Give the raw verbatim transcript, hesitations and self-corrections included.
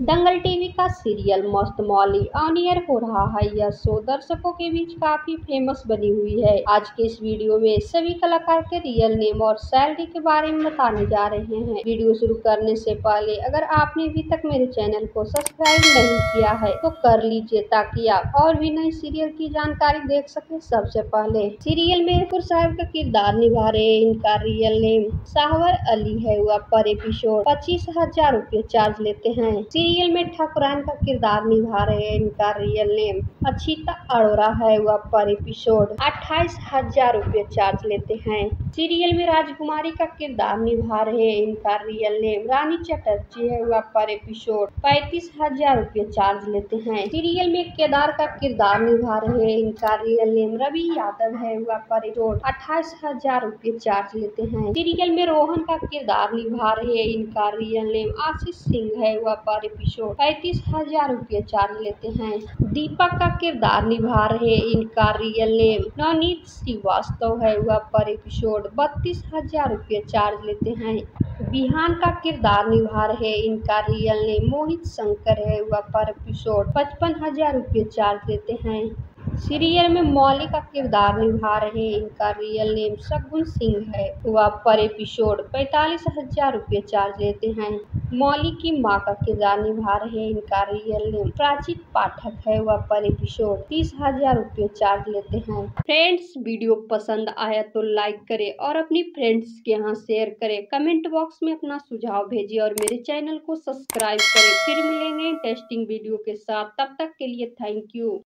दंगल TV का serial मस्त मौली on year हो रहा है। यह शो दर्शकों के बीच काफी फेमस बनी हुई है। आज के इस वीडियो में सभी कलाकार के रियल नेम और सैलरी के बारे में बताने जा रहे हैं। वीडियो शुरू करने से पहले अगर आपने अभी तक मेरे चैनल को सब्सक्राइब नहीं किया है तो कर लीजिए ताकि आप और भी नई सीरियल की जानकारी देख सके। सबसे पहले सीरियल में ठाकुर साहब का किरदार निभा रहे, इनका रियल नेम साहवर अली है। वह पर एपिसोड पच्चीस हजार रूपए चार्ज लेते हैं। सीरियल में ठाकुरान का किरदार निभा रहे हैं, इनका रियल नेम अक्षिता अरोरा है। वह पर एपिसोड अट्ठाईस हजार रूपए चार्ज लेते हैं। सीरियल में राजकुमारी का किरदार निभा रहे हैं, इनका रियल नेम रानी चटर्जी है। वह पर एपिसोड पैंतीस हजार रूपए चार्ज लेते हैं। सीरियल में केदार का किरदार निभा रहे हैं, इनका रियल नेम रवि यादव है। वह पर एपिसोड अट्ठाईस हजार रूपए चार्ज लेते हैं। सीरियल में रोहन का किरदार निभा रहे हैं, इनका रियल नेम आशीष सिंह है। वह पर एपिसोड पैंतीस हजार रूपए चार्ज लेते हैं। दीपक का किरदार निभा रहे हैं, इनका रियल नेम नवनीत श्रीवास्तव है। वह पर एपिसोड बत्तीस हजार रूपए चार्ज लेते हैं। बिहान का किरदार निभा रहे हैं, इनका रियल नेम मोहित शंकर है। वह पर एपिसोड पचपन हजार रूपए चार्ज लेते हैं। सीरियल में मौली का किरदार निभा रहे हैं, इनका रियल नेम शगुन सिंह है। वह पर एपिसोड पैंतालीस हजार रूपए चार्ज लेते हैं। मौली की मां का किरदार निभा रहे हैं, इनका रियल नेम प्राचित पाठक है। वह पर एपिसोड तीस हजार रूपए चार्ज लेते हैं। फ्रेंड्स, वीडियो पसंद आया तो लाइक करें और अपनी फ्रेंड्स के यहाँ शेयर करें। कमेंट बॉक्स में अपना सुझाव भेजिए और मेरे चैनल को सब्सक्राइब करें। फिर मिलेंगे टेस्टिंग वीडियो के साथ, तब तक के लिए थैंक यू।